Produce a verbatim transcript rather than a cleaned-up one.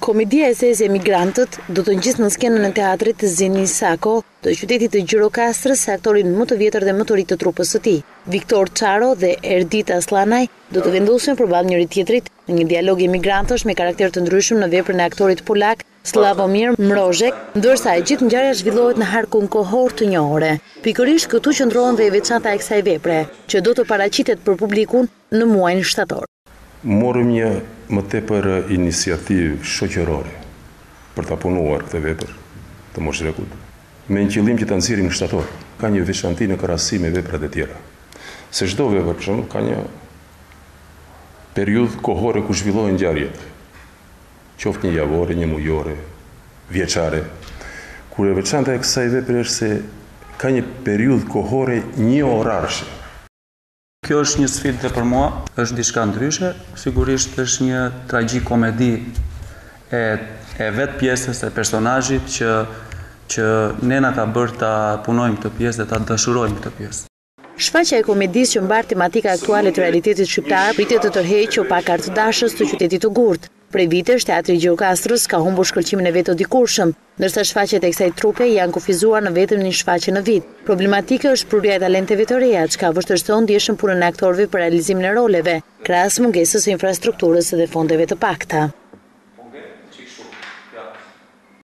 Komedia e sese Emigrantët do të ngjisë në skenën e teatrit të Zeni Sako, të qytetit të Gjirokastrës, se aktorin më të vjetër dhe më të ri të trupës së tij. Viktor Çaro dhe Erdita Slanaj do të vendosen përballë njëri tjetrit në një dialog emigrantësh me karakter të ndryshëm në veprën e aktorit polak Slavomir Mrozek, ndërsa e gjithë ngjarja zhvillohet në harkun kohor të një ore. Pikërisht këtu qëndrohen dhe e veçanta e kësaj vepre, që do të paraqitet për publikun në muajin shtator. Morëm një më tepër iniciativë shoqërore për ta punuar këtë vepër të moshrekut, me një qëllim që ta nxjerrim në shtator. Ka një veçanti në krahasim me veprat e tjera. Se çdo vepër për shembull ka një periudhë kohore ku zhvillohen ngjarjet. Qoftë një javore, një mujore, vjeçare. Kur e veçanta e kësaj vepre është se ka një periudhë kohore një orarshe. Kjo është një sfidë dhe për mua, është diçka ndryshe, sigurisht është një tragjikomedi e, e vetë pjesës e personazhit që, që ne na ka bërë ta punojmë këtë pjesë dhe ta dashurojmë këtë pjesë. Shfaqja e komedisë që mbar tematika aktuale të realitetit shqiptar pritet të tërheqë opakart të dashës të qytetit të Gurt. Prej vitesh, Teatri i Gjirokastrës ka humbur shkëlqimin e vet të dikurshëm, ndërsa shfaqjet e kësaj trupe janë kufizuar në vetëm një shfaqje në vit. Problematike është prurja e talenteve të reja, çka vështirëson ndjeshëm punën e aktorëve për realizimin e roleve, krahas mungesës së infrastrukturës dhe fondeve të pakta.